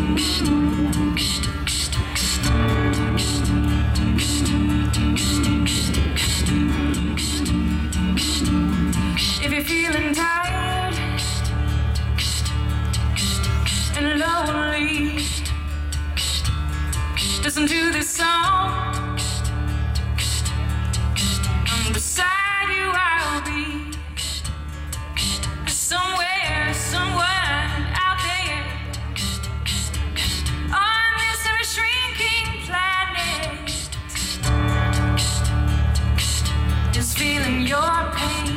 If you're feeling tired and lonely, listen to this song. Beside you I'll be, somewhere, someone out there, on this ever shrinking planet, just feeling your pain.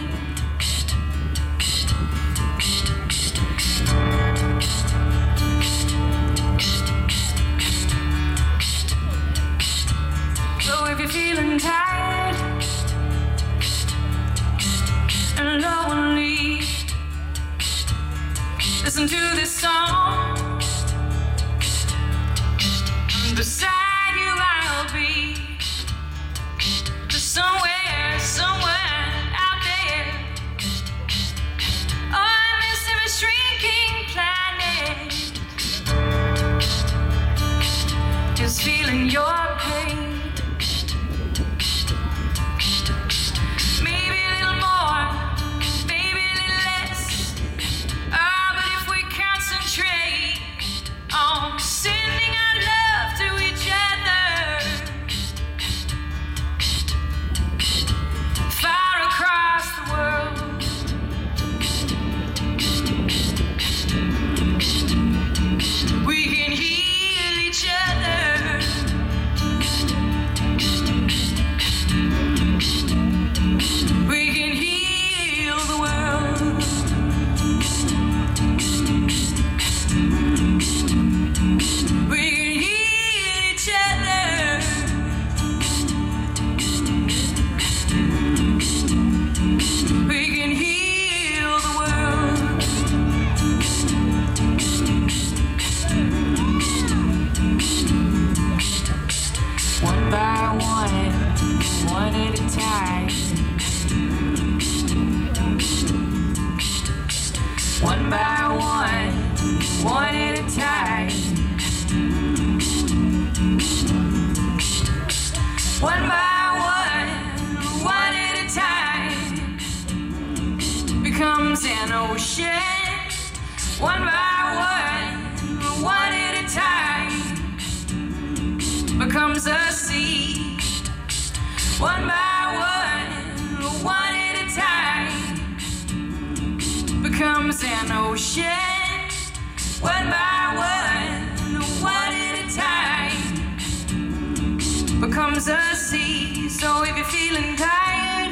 So if you're feeling tired and lonely, listen to this song. Beside you I'll be, somewhere, someone out there, on this ever shrinking planet, just feeling your pain. Maybe a little more, maybe a little less. But if we concentrate on sending our love to each other, far across the world, we can heal each other. We can heal the world. We can heal each other. We can heal the world. One by one at a time. One by one at a time. One by one at a time, becomes an ocean. One by one at a time, becomes a sea. One by one at a time, becomes an ocean. One by one at a time, becomes a sea. So if you're feeling tired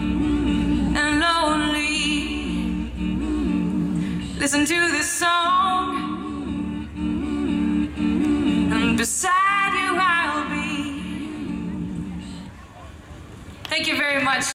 and lonely, listen to this song.